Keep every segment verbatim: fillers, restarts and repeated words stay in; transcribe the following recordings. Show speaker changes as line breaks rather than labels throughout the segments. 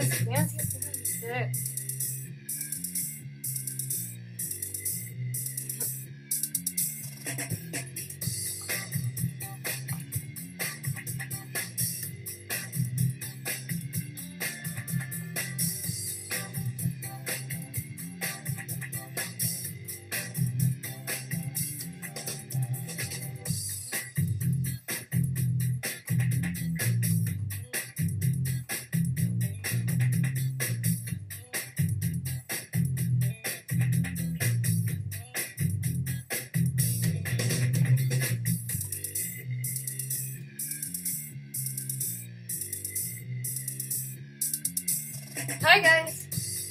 this fancy stick. Hi guys!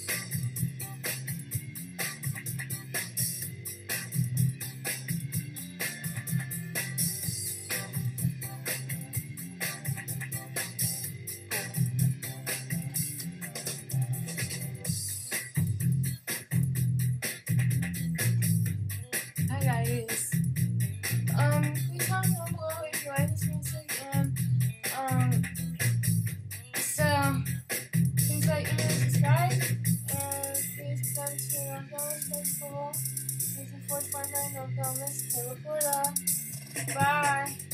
Hi guys! Um, please comment down below if you like this music and um, so please like and subscribe, and please come to North Dallas Festival. This is four twenty-nine North Dallas, Taylor, Florida. Bye!